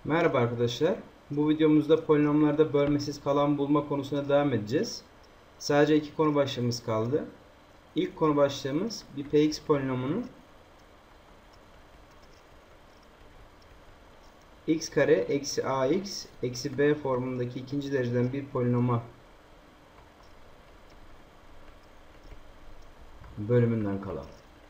Merhaba arkadaşlar. Bu videomuzda polinomlarda bölmesiz kalan bulma konusuna devam edeceğiz. Sadece iki konu başlığımız kaldı. İlk konu başlığımız bir px polinomunu x kare eksi ax eksi b formundaki ikinci dereceden bir polinoma bölümünden kalan.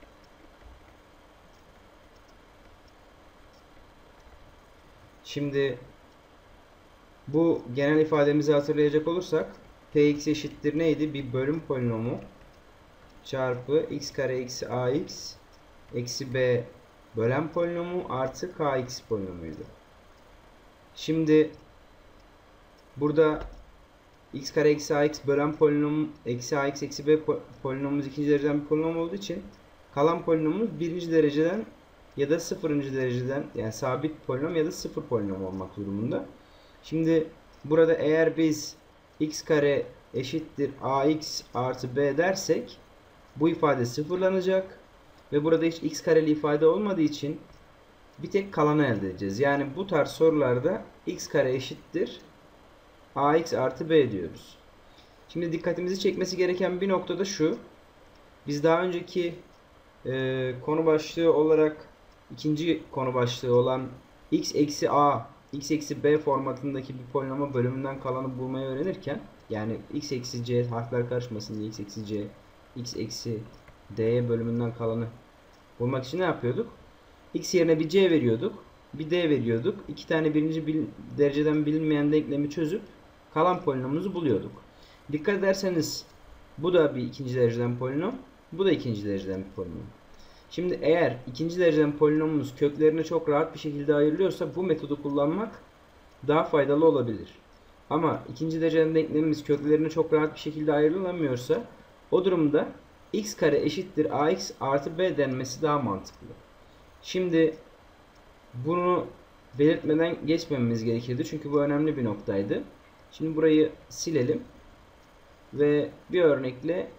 Şimdi bu genel ifademizi hatırlayacak olursak px eşittir neydi? Bir bölüm polinomu çarpı x kare eksi ax eksi b bölen polinomu artı kx polinomuydu. Şimdi burada x kare eksi ax bölen polinom eksi ax eksi b polinomumuz ikinci dereceden bir polinom olduğu için kalan polinomumuz birinci dereceden ya da sıfırıncı dereceden, yani sabit polinom ya da sıfır polinom olmak durumunda. Şimdi burada eğer biz x kare eşittir ax artı b dersek bu ifade sıfırlanacak ve burada hiç x kareli ifade olmadığı için bir tek kalanı elde edeceğiz. Yani bu tarz sorularda x kare eşittir ax artı b diyoruz. Şimdi dikkatimizi çekmesi gereken bir noktada şu. Biz daha önceki konu başlığı olarak ikinci konu başlığı olan x eksi a, x eksi b formatındaki bir polinoma bölümünden kalanı bulmayı öğrenirken, yani x eksi c harfler karışmasın diye x eksi c, x eksi d'ye bölümünden kalanı bulmak için ne yapıyorduk? X yerine bir c veriyorduk, bir d veriyorduk. İki tane birinci dereceden bilinmeyen denklemi çözüp kalan polinomumuzu buluyorduk. Dikkat ederseniz bu da bir ikinci dereceden polinom, bu da ikinci dereceden bir polinom. Şimdi eğer ikinci dereceden polinomumuz köklerine çok rahat bir şekilde ayrılıyorsa bu metodu kullanmak daha faydalı olabilir. Ama ikinci dereceden denklemimiz köklerine çok rahat bir şekilde ayrılamıyorsa o durumda x kare eşittir ax artı b denmesi daha mantıklı. Şimdi bunu belirtmeden geçmememiz gerekirdi çünkü bu önemli bir noktaydı. Şimdi burayı silelim ve bir örnekle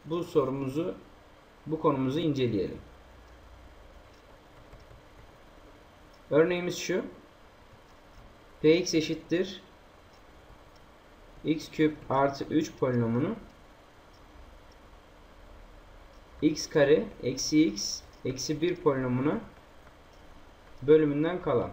bu konumuzu inceleyelim. Örneğimiz şu. Px eşittir x küp artı 3 polinomunu x kare eksi x eksi 1 polinomuna bölümünden kalan.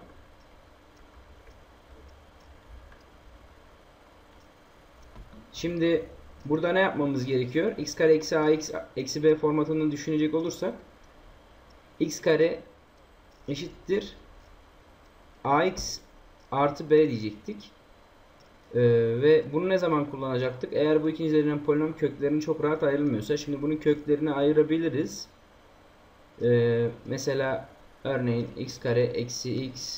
Şimdi burada ne yapmamız gerekiyor? X kare eksi ax eksi b formatını düşünecek olursak x kare eşittir ax artı b diyecektik. Ve bunu ne zaman kullanacaktık? Eğer bu ikinci dereceden polinom köklerinin çok rahat ayrılmıyorsa, şimdi bunun köklerini ayırabiliriz. Mesela örneğin x kare eksi x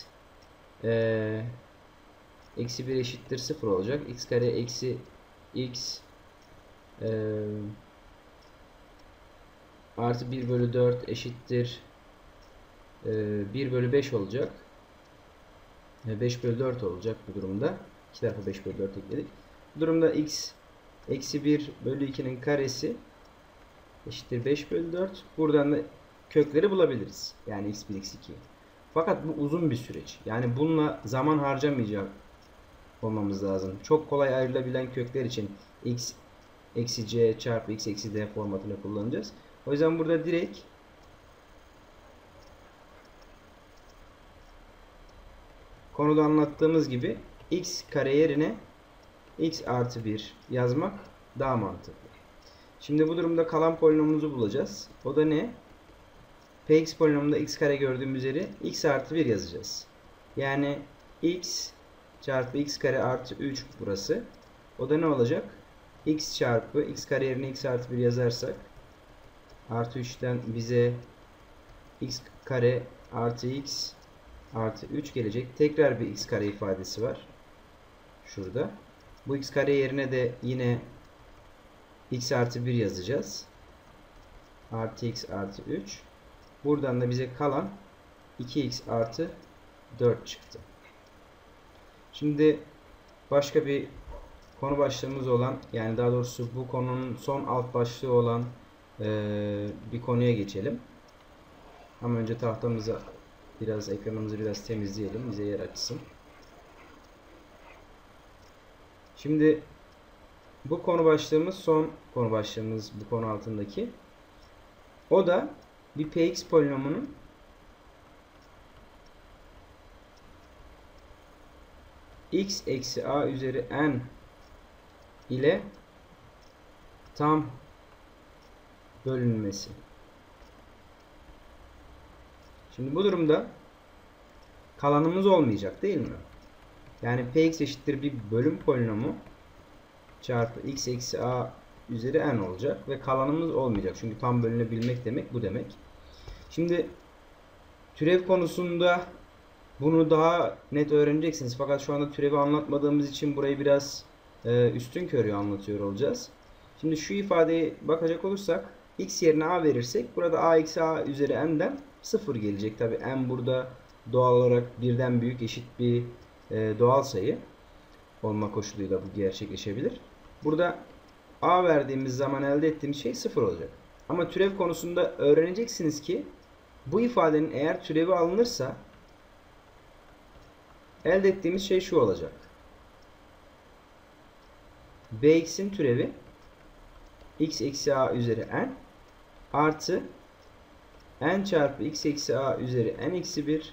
eksi 1 eşittir 0 olacak. X kare eksi x artı 1 bölü 4 eşittir 1 bölü 5 olacak. 5 bölü 4 olacak bu durumda. İki tarafa 5 bölü 4 ekledik. Bu durumda x eksi 1 bölü 2'nin karesi eşittir 5 bölü 4. Buradan da kökleri bulabiliriz. Yani x1 x2. Fakat bu uzun bir süreç. Yani bununla zaman harcamayacak olmamız lazım. Çok kolay ayrılabilen kökler için x eksi c çarpı x eksi d formatını kullanacağız. O yüzden burada direkt konuda anlattığımız gibi x kare yerine x artı 1 yazmak daha mantıklı. Şimdi bu durumda kalan polinomumuzu bulacağız. O da ne? Px polinomunda x kare gördüğümüz yeri x artı 1 yazacağız. Yani x çarpı x kare artı 3 burası. O da ne olacak? X çarpı x kare yerine x artı 1 yazarsak artı 3'ten bize x kare artı x artı 3 gelecek. Tekrar bir x kare ifadesi var. Şurada. Bu x kare yerine de yine x artı 1 yazacağız. Artı x artı 3. Buradan da bize kalan 2x artı 4 çıktı. Şimdi başka bir konu başlığımız olan, yani daha doğrusu bu konunun son alt başlığı olan bir konuya geçelim. Ama önce tahtamıza ekranımızı biraz temizleyelim. Bize yer açsın. Şimdi bu konu başlığımız son konu başlığımız bu konu altındaki. O da bir px polinomunun x eksi a üzeri n ile tam bölünmesi. Şimdi bu durumda kalanımız olmayacak değil mi? Yani px eşittir bir bölüm polinomu çarpı x eksi a üzeri n olacak ve kalanımız olmayacak. Çünkü tam bölünebilmek demek bu demek. Şimdi türev konusunda bunu daha net öğreneceksiniz. Fakat şu anda türevi anlatmadığımız için burayı biraz üstünkörü anlatıyor olacağız. Şimdi şu ifadeye bakacak olursak x yerine a verirsek burada a eksi a üzeri n'den 0 gelecek. Tabi n burada doğal olarak birden büyük eşit bir doğal sayı olma koşuluyla bu gerçekleşebilir. Burada a verdiğimiz zaman elde ettiğimiz şey 0 olacak. Ama türev konusunda öğreneceksiniz ki bu ifadenin eğer türevi alınırsa elde ettiğimiz şey şu olacak. Bx'in türevi x eksi a üzeri n artı n çarpı x eksi a üzeri n eksi 1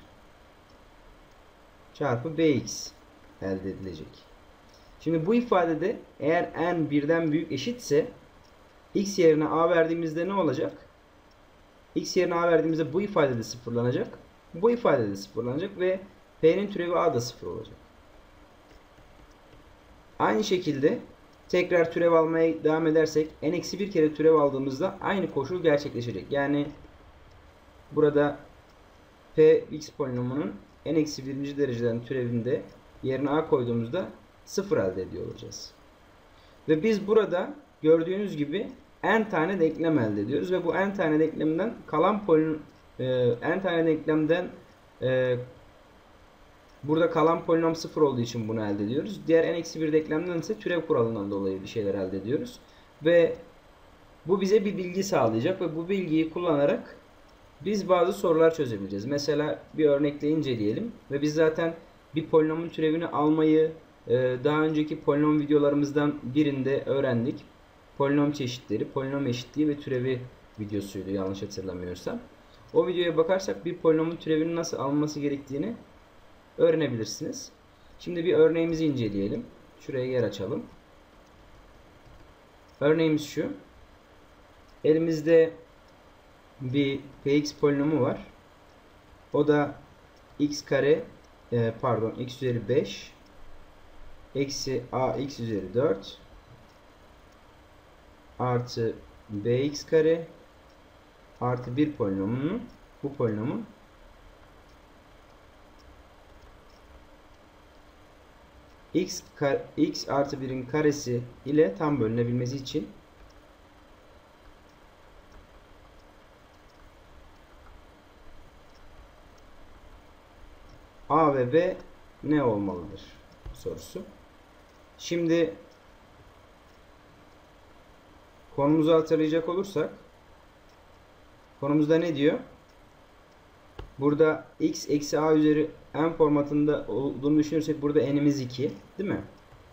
çarpı bx elde edilecek. Şimdi bu ifadede eğer n birden büyük eşitse x yerine a verdiğimizde ne olacak? X yerine a verdiğimizde bu ifade de sıfırlanacak. Bu ifade de sıfırlanacak ve p'nin türevi a da sıfır olacak. Aynı şekilde tekrar türev almaya devam edersek n-1 kere türev aldığımızda aynı koşul gerçekleşecek. Yani burada px polinomunun n-1. Dereceden türevinde yerine a koyduğumuzda 0 elde ediyor olacağız. Ve biz burada gördüğünüz gibi n tane denklem elde ediyoruz ve bu n tane denklemden kalan n tane denklemden burada kalan polinom 0 olduğu için bunu elde ediyoruz. Diğer n-1 denklemden ise türev kuralından dolayı bir şeyler elde ediyoruz. Ve bu bize bir bilgi sağlayacak ve bu bilgiyi kullanarak biz bazı sorular çözebileceğiz. Mesela bir örnekle inceleyelim ve biz zaten bir polinomun türevini almayı daha önceki polinom videolarımızdan birinde öğrendik. Polinom çeşitleri, polinom eşitliği ve türevi videosuydu yanlış hatırlamıyorsam. O videoya bakarsak bir polinomun türevinin nasıl alınması gerektiğini öğrenebilirsiniz. Şimdi bir örneğimizi inceleyelim. Şuraya yer açalım. Örneğimiz şu. Elimizde bir px polinomu var. O da x kare x üzeri 5 eksi ax üzeri 4 artı bx kare artı 1 polinomunun bu polinomun x artı 1'in karesi ile tam bölünebilmesi için a ve b ne olmalıdır sorusu. Şimdi konumuzu hatırlayacak olursak konumuzda ne diyor? Burada x eksi a üzeri n formatında olduğunu düşünürsek burada n'imiz 2 değil mi?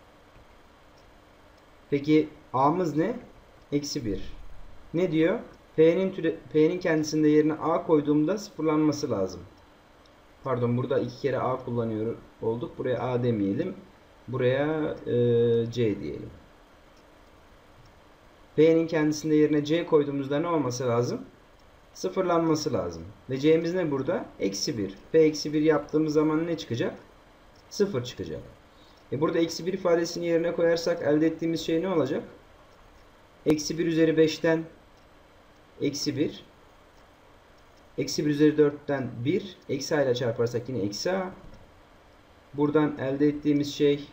Peki a'mız ne? Eksi 1. Ne diyor? P'nin kendisinde yerine a koyduğumda sıfırlanması lazım. Pardon burada 2 kere a kullanıyor olduk. Buraya a demeyelim. Buraya c diyelim. P'nin kendisinde yerine c koyduğumuzda ne olması lazım? Sıfırlanması lazım. Ve c'miz ne burada? Eksi 1. P eksi 1 yaptığımız zaman ne çıkacak? 0 çıkacak. Burada eksi 1 ifadesini yerine koyarsak elde ettiğimiz şey ne olacak? Eksi 1 üzeri 5'ten eksi 1. Eksi 1 üzeri 4'ten 1. Eksi a ile çarparsak yine eksi a. Buradan elde ettiğimiz şey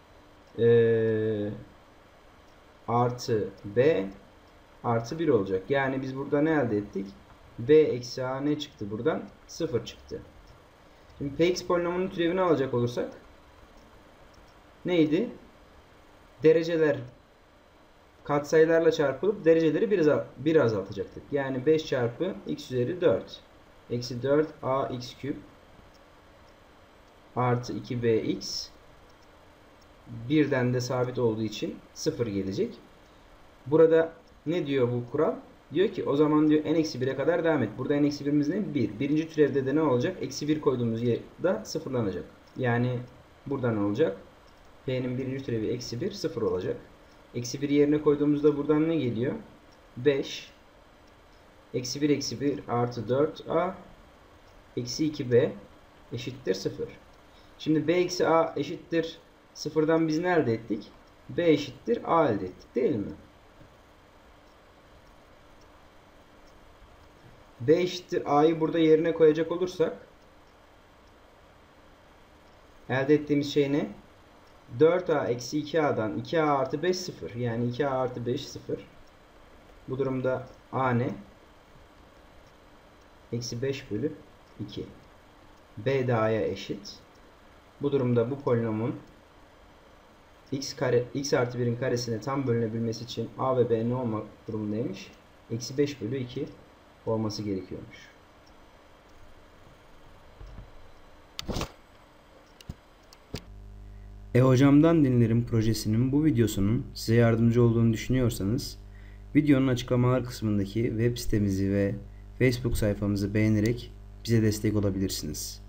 artı b artı 1 olacak. Yani biz burada ne elde ettik? B eksi a ne çıktı buradan? 0 çıktı. Şimdi px polinomunun türevini alacak olursak neydi? Dereceler katsayılarla çarpılıp dereceleri bir azaltacaktık. Yani 5 çarpı x üzeri 4 eksi 4 ax küp artı 2bx birden de sabit olduğu için 0 gelecek. Burada ne diyor bu kural? Diyor ki o zaman diyor n-1'e kadar devam et. Burada n-1'imiz ne? 1. Birinci türevde de ne olacak? Eksi 1 koyduğumuz yerde sıfırlanacak. Yani burada ne olacak? P'nin birinci türevi eksi 1 0 olacak. Eksi 1 yerine koyduğumuzda buradan ne geliyor? 5. Eksi 1 eksi 1 artı 4a eksi 2b eşittir 0. Şimdi b eksi a eşittir 0'dan biz ne elde ettik? B eşittir a elde ettik değil mi? B eşittir a'yı burada yerine koyacak olursak elde ettiğimiz şey ne? 4a eksi 2a'dan 2a artı 5 0. Yani 2a artı 5 0. Bu durumda a ne? Eksi 5 bölü 2. B de a'ya eşit. Bu durumda bu polinomun x artı 1'in karesine tam bölünebilmesi için a ve b ne olmak durumundaymış? Eksi 5 bölü 2 olması gerekiyormuş. Hocamdan Dinlerim projesinin bu videosunun size yardımcı olduğunu düşünüyorsanız videonun açıklamalar kısmındaki web sitemizi ve Facebook sayfamızı beğenerek bize destek olabilirsiniz.